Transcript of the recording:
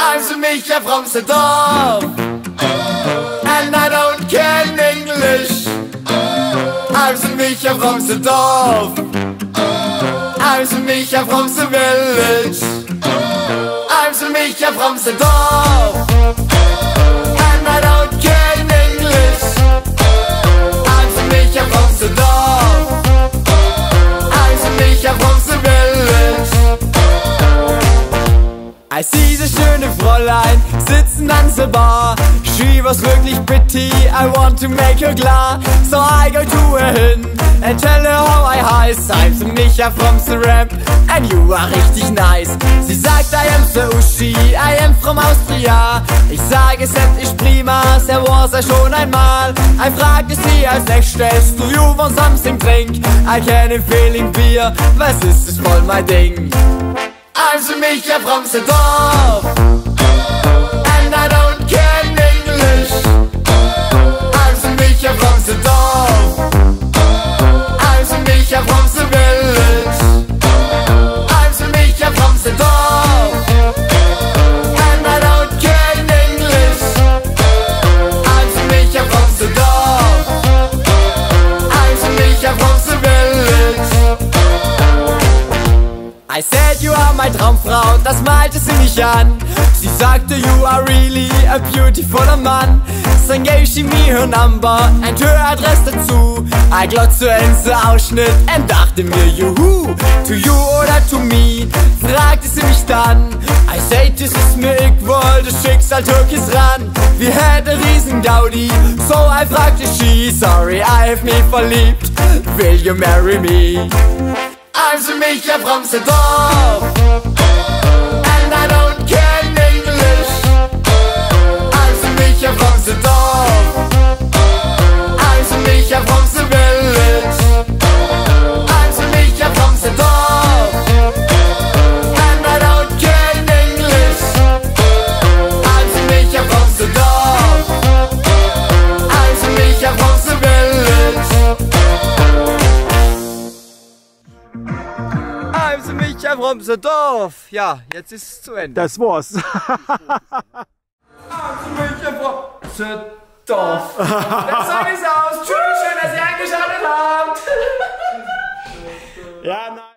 I'm the Micha from the Dorf, and I don't can English. I'm the Micha from the Dorf, I'm the Micha from the village. I'm the Micha from the Dorf, and I don't can English. I'm the Micha from the Dorf, I'm the Micha from the village. I see das schöne Fräulein sitzen an the bar. She was wirklich pretty, I want to make her klar. So I go to her hin and tell her how I heiß. I'm the Micha from the Ramp and you are richtig nice. Sie sagt I am the Uschi, I am from Austria. Ich sage es endlich prima, der war sie schon einmal. I fragte sie als nächstes, do you want something drink? I can empfehlen Bier, was ist voll mein Ding. I'm the Micha from the Dorf, and I don't can English. I'm the Micha from the Dorf, I'm the Micha from the village. I'm the Micha from the Dorf, and I don't can English. I'm the Micha from the Dorf, I'm the Micha from the village. I said you are my Traumfrau, das malte sie mich an. Sie sagte you are really a beautiful Mann. Dann gave she me her number and her Adresse dazu. I glotzte in den Ausschnitt und dachte mir, juhu, to you oder to me, fragte sie mich dann. I said, das ist mir equal, das Schicksal trug es ran. Wir hätten riesen Gaudi, so I fragte she, sorry, I have me verliebt, will you marry me? I'm the Micha from the Dorf, and I don't can English. I'm the Micha from the Dorf, I'm the Micha from the village. I'm the Micha from the Dorf, and I don't can English. I'm the Micha from the Dorf, I'm the Micha from the village. I'm the Micha from the Dorf. Ja, jetzt ist es zu Ende. Das war's. I'm the Micha from the Dorf. Der Song ist aus. Tschüss, schön, dass ihr eingeschaltet habt. Ja, nein.